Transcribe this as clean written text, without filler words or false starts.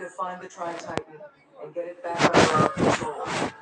to find the Tri-Titan and get it back under our control.